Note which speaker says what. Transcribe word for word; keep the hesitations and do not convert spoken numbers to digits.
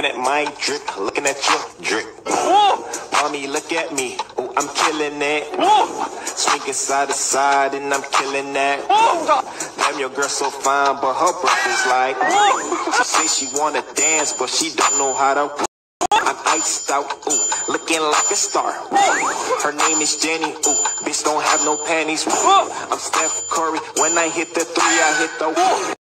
Speaker 1: at my drip, looking at your drip. Mommy, look at me, oh, I'm killing it. Swinging side to side and I'm killing that. Damn, your girl so fine, but her breath is like. She say she wanna dance, but she don't know how to. I'm iced out, ooh, looking like a star. Her name is Jenny, ooh, bitch don't have no panties. I'm Steph Curry, when I hit the three, I hit the